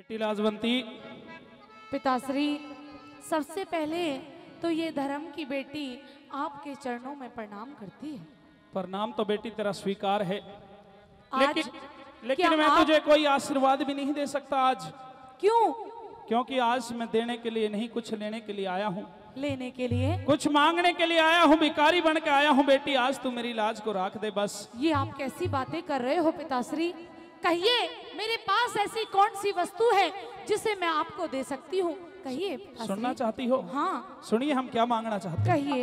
बेटी लाजवंती, पिताश्री, सबसे पहले तो ये धर्म की बेटी आपके चरणों में प्रणाम करती है। प्रणाम तो बेटी तेरा स्वीकार है, आज लेकिन मैं तुझे कोई आशीर्वाद भी नहीं दे सकता आज। क्यों? क्योंकि आज मैं देने के लिए नहीं, कुछ लेने के लिए आया हूँ। लेने के लिए? कुछ मांगने के लिए आया हूँ, भिखारी बन के आया हूँ। बेटी आज तू मेरी लाज को राख दे बस। ये आप कैसी बातें कर रहे हो पिताश्री? कहिए, मेरे पास ऐसी कौन सी वस्तु है जिसे मैं आपको दे सकती हूँ? कहिए पिताश्री। सुनना चाहती हो? हाँ सुनिए हम क्या मांगना चाहते हैं। कहिए।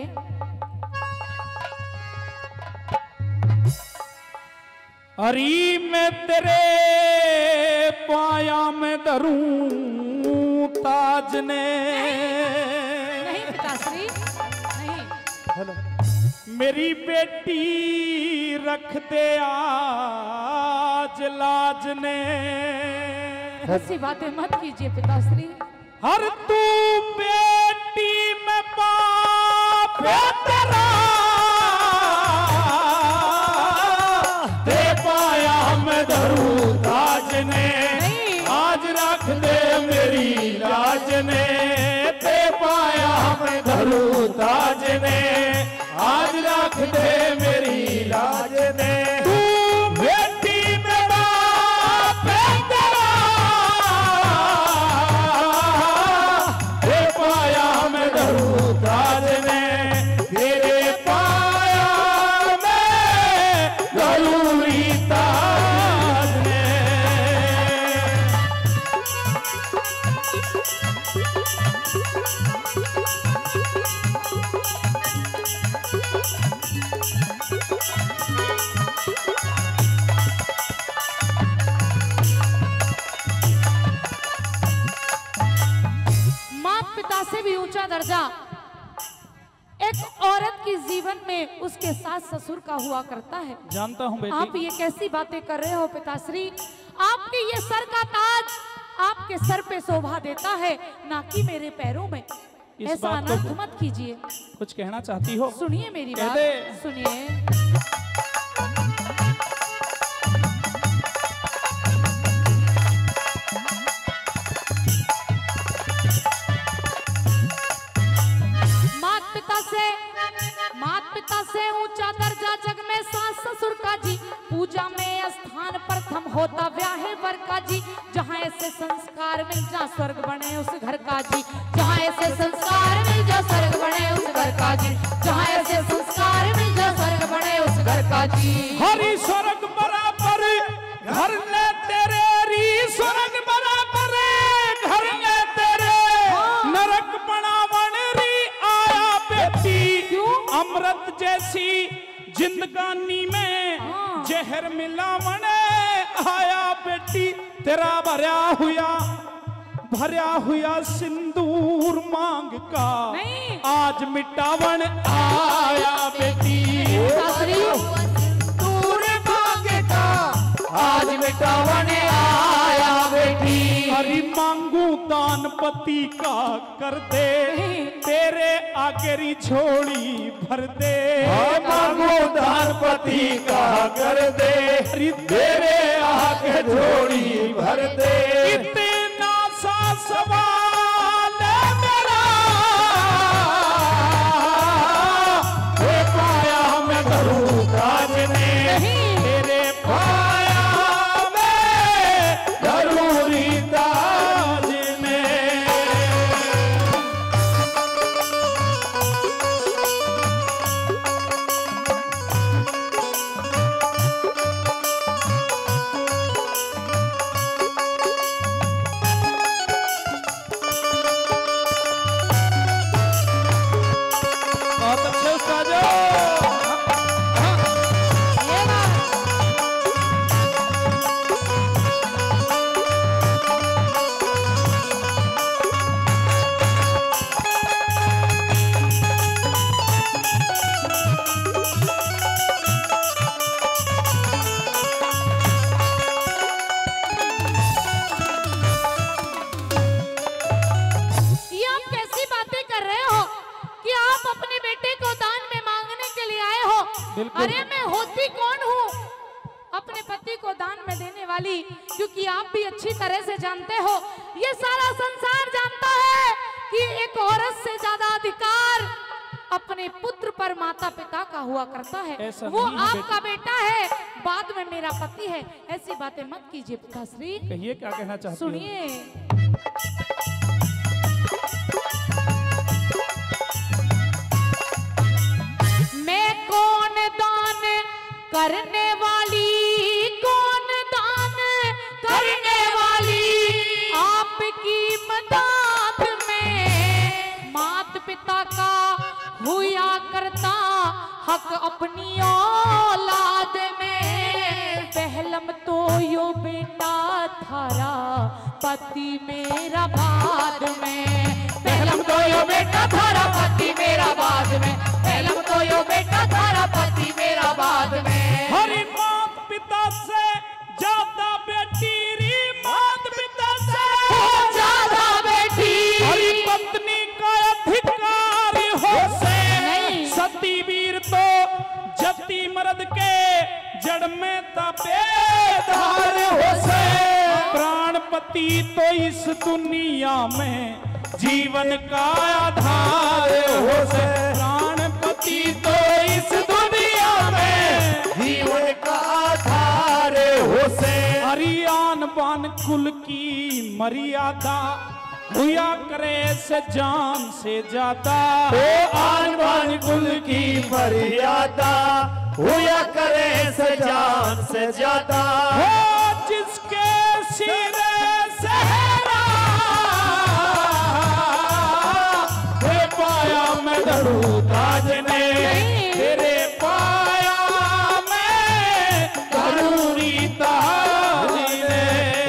हरी मैं तेरे पाया में धरूं ताज ने। नहीं पिताश्री, नहीं। मेरी बेटी रख दे आज लाज ने। ऐसी बातें मत कीजिए पिताश्री। हर तू बेटी में बाप है तेरा, दे पाया मैं धरूं ताज ने। आज रख दे मेरी लाज ने, दे पाया मैं धरूं ताज ने। आज रख दे मेरी लाज ने। तू बेटी में बाप है तेरा, दे पाया मैं धरूं ताज ने। तेरे पाया मैं धरूं ताज ने। से भी ऊंचा दर्जा एक औरत के जीवन में उसके सास ससुर का हुआ करता है। जानता हूं बेटी। आप ये कैसी बातें कर रहे हो पिताश्री? आपके ये सर का ताज आपके सर पे शोभा देता है, ना कि मेरे पैरों में। ऐसा अनर्थ मत कीजिए। कुछ कहना चाहती हो? सुनिए मेरी बात, सुनिए। मात पिता से ऊंचा दर्जा जग में सास ससुर का जी। पूजा में स्थान प्रथम होता व्याह वर का जी। जहाँ ऐसे संस्कार मिल जा स्वर्ग बने उस घर का जी। जहाँ ऐसे संस्कार मिल जा स्वर्ग बने उस घर का जी। जहाँ ऐसे संस्कार मिल जा स्वर्ग बने उस घर का जी। हरि स्वर्ग बराबर घर ले तेरे, री स्वर्ग बराबर घर ले तेरे। नरक बनावन री आया बेटी। अमृत जैसी जिंदगानी में जहर मिलावन आया बेटी। तेरा भरया हुआ सिंदूर मांग का आज मिटावन आया बेटी। सिंदूर मांग का आज मिटावन आया बेटी। हरि मांगू दान पति का कर दे, तेरे आगे झोली भर दे। मांगू दान पति का कर दे, तेरे आगे झोली भर दे। इतना सा सवाल मेरा, दे पाया मैं धरूं ताज ने। तेरे पाया मैं धरूं ताज ने। वाली, क्योंकि आप भी अच्छी तरह से जानते हो, ये सारा संसार जानता है कि एक औरत से ज्यादा अधिकार अपने पुत्र पर माता पिता का हुआ करता है। ऐसा वो नहीं है आपका बेटा है, बाद में मेरा पति है। ऐसी बातें मत कीजिए पिताश्री। कहिए क्या कहना चाहती हो? सुनिए, मैं कौन दान करने वाली, कौन दान करने वाली, आपकी मदद में माता पिता का हुआ करता हक अपनी औलाद में। पहलम तो यो बेटा थारा पति मेरा बाद में, पहलम तो यो बेटा थारा पति मेरा बाद में, पहलम तो यो बेटा थारा पति मेरा बाद में। हरी मात पिता से ज्यादा बेटी री, मात पिता से ज्यादा बेटी, हरी पत्नी का अधिकार हो से। सती वीर तो जति मर्द के जड़ में तबेदार हो से। प्राणपति तो इस दुनिया में जीवन का आधार हो से। प्राणपति तो इस दुनिया में जीवन का आधार हो से। हरियान बान कुल की मर्यादा हुआ करे से जान से ज्यादा। ओ आन बान कुल की मर्यादा हुआ करे से जान से ज्यादा। हो जिसके सिरे सहरा हे पाया मैं धरू ताज ने, तेरे पाया मैं धरूरी ताज ने।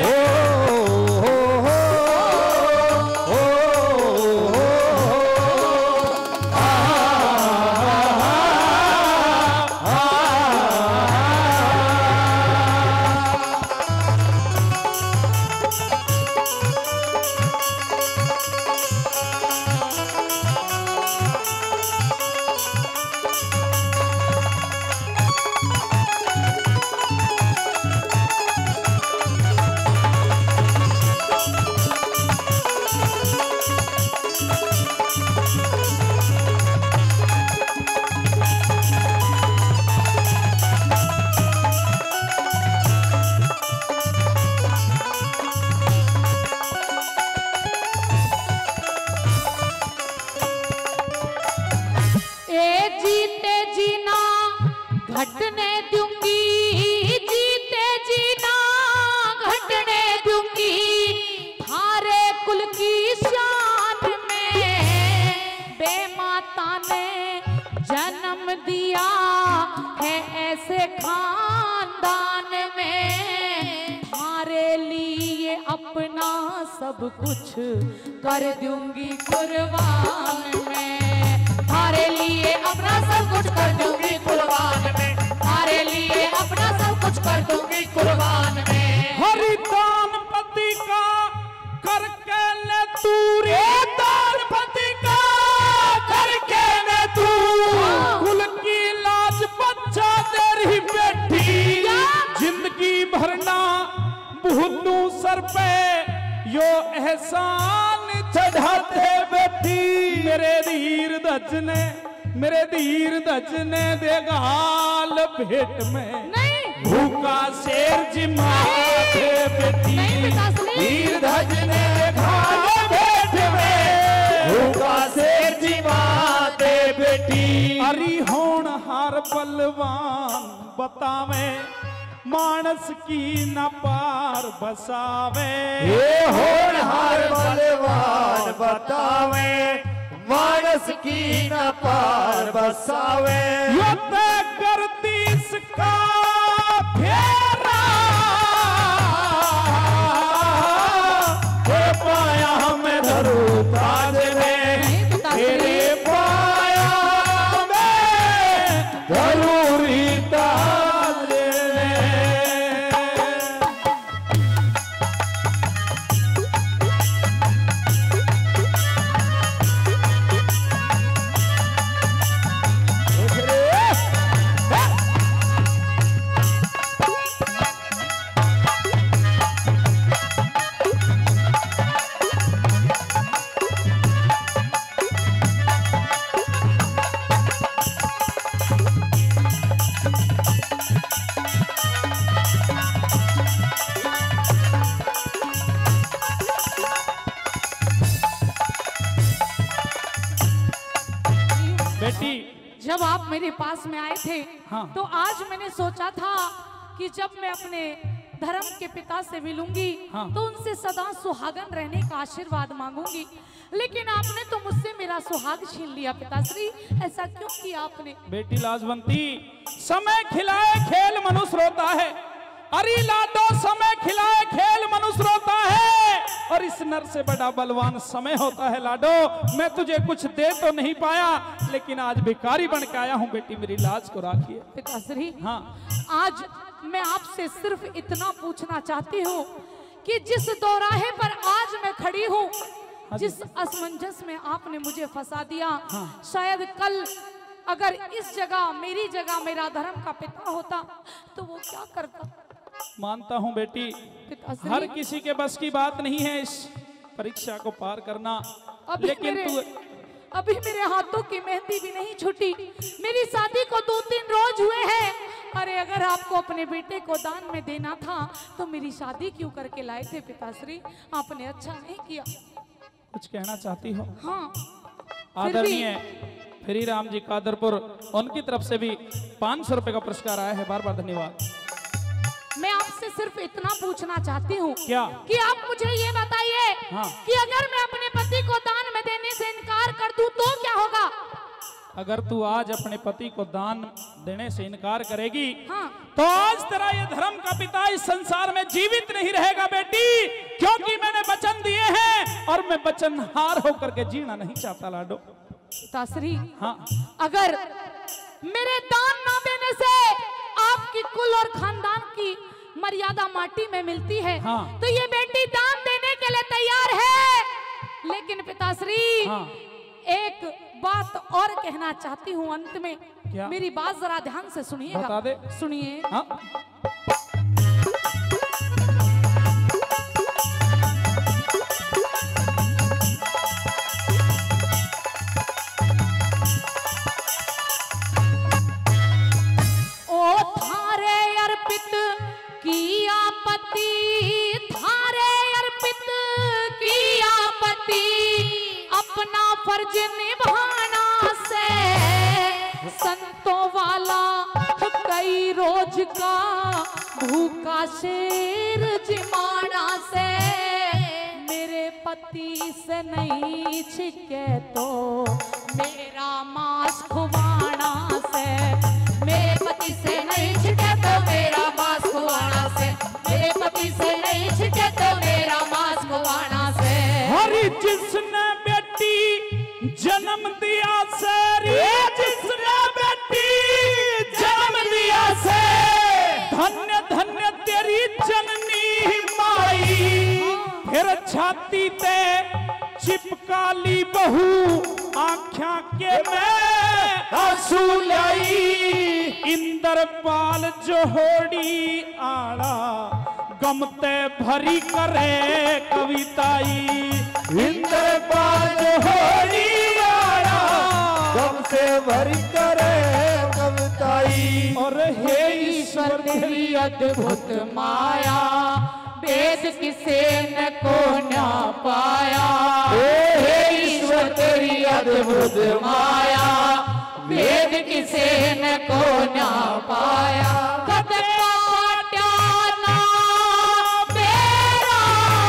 घटने दूंगी, जीते जीना घटने दूंगी, थारे कुल की शान में बेमाता ने जन्म दिया है ऐसे खानदान में। थारे लिए अपना सब कुछ कर दूंगी कुर्बान में, थारे लिए अपना सब कुछ कर दूंगी कुर्बान में, थारे लिए अपना सब कुछ कर दूंगी कुर्बान में। हरिदान पति का करके ले तू रे, दान पति का करके ले तू, कुल की लाज बच्चा तेरी बेटी, जिंदगी भरना भूलू सर पे यो एहसान चढ़ाते बेटी। मेरे धीर धज ने देगा हाल भेंट में, भूखा शेर जिमाते बेटी। धीर धज ने देगा हाल भेंट में, भूखा शेर जिमाते बेटी। अरी होण हार बलवान बतावे, मानस की न पार बसावे। ये होनहार बलवान बतावे, मानस की न पार बसावे। यो तय करती इसका फेरा, हे पाया हमें धरू ताज में, तेरे पाया में धरूरी ताज में। बेटी जब आप मेरे पास में आए थे हाँ। तो आज मैंने सोचा था कि जब मैं अपने धर्म के पिता से मिलूंगी हाँ। तो उनसे सदा सुहागन रहने का आशीर्वाद मांगूंगी, लेकिन आपने तो मुझसे मेरा सुहाग छीन लिया पिताश्री। ऐसा क्यों किया आपने? बेटी लाजवंती, समय खिलाए खेल मनुष्य रोता है। अरे लाडो, समय खिलाए खेल मनुष्य रोता है, और इस नर से बड़ा बलवान समय होता है। लाडो, मैं तुझे कुछ दे तो नहीं पाया, लेकिन आज भिखारी बन के आया हूँ। बेटी मेरी लाज को राखिए। पिताश्री हाँ, आज मैं आपसे सिर्फ इतना पूछना चाहती हूँ कि जिस दौराहे पर आज मैं खड़ी हूँ, जिस असमंजस में आपने मुझे फंसा दिया, हाँ। शायद कल अगर इस जगह मेरी जगह मेरा धर्म का पिता होता तो वो क्या करता? मानता हूँ बेटी, पिताश्री, हर किसी के बस की बात नहीं है इस परीक्षा को पार करना, लेकिन तू अभी मेरे हाथों की मेहंदी भी नहीं छूटी। मेरी शादी को 2-3 रोज हुए हैं। अरे अगर आपको अपने बेटे को दान में देना था तो मेरी शादी क्यों करके लाए थे पिताश्री? आपने अच्छा नहीं किया। कुछ कहना चाहती हो? हाँ, आदरणीय फ्री राम जी कादरपुर, उनकी तरफ से भी 500 रुपए का पुरस्कार आया है। बार बार धन्यवाद। मैं आपसे सिर्फ इतना पूछना चाहती हूँ क्या? कि आप मुझे ये बताइए हाँ। कि अगर मैं अपने पति को दान में देने से इनकार कर दूं तो क्या होगा? अगर तू आज अपने पति को दान देने से इनकार करेगी, हाँ। तो आज तेरा ये धर्म का पिता इस संसार में जीवित नहीं रहेगा बेटी, क्योंकि मैंने वचन दिए हैं और मैं वचनहार होकर के जीना नहीं चाहता। लाडो पिताश्री, हाँ, अगर मेरे दान ना देने से आपकी कुल और खानदान की मर्यादा माटी में मिलती है, हाँ। तो ये बेटी दान देने के लिए तैयार है। लेकिन पिताश्री, हाँ। एक बात और कहना चाहती हूँ अंत में। क्या? मेरी बात जरा ध्यान से सुनिएगा। बता दे। सुनिए। हाँ। फर्ज निभाना से संतों वाला कई रोज का भूखा शेर जिमाना से मेरे पति से नहीं छिके तो मेरा मांस खुवाना से, मेरे पति से नहीं छिके तो मेरा मांस खुवाना से, मेरे पति से नहीं छिके तो मेरा मांस खुवाना से। हरी जिसने जन्म दिया से, जिसने बेटी जन्म दिया से, धन्य धन्य तेरी जननी माई। फिर छाती ते चिपका ली बहू आँखा के मैं आंसू लाई। इंद्रपाल जोड़ी आड़ा गमते भरी करे कविताई। इंद्रपाल जोड़ी से भरी करे कविताई। और हे ईश्वर तेरी अद्भुत माया, वेद किसे न को ना पाया। हे ईश्वर तेरी अद्भुत माया, वेद किसे न को ना पाया। कद पाट्या ना बेरा,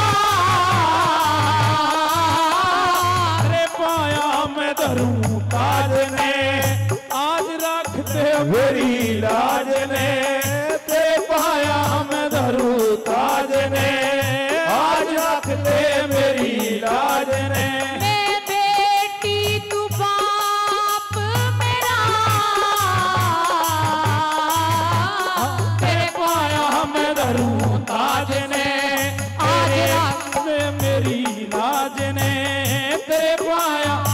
रे पाया मैं धरूं ताज ने, आज रखते मेरी लाज ने। तेरे पाया मैं धरूं ताज ने, आज रखते मेरी लाज ने। मैं बेटी तू बाप मेरा, तेरे पाया मैं धरूं ताज ने, आज रखते मेरी लाज ने। तेरे पाया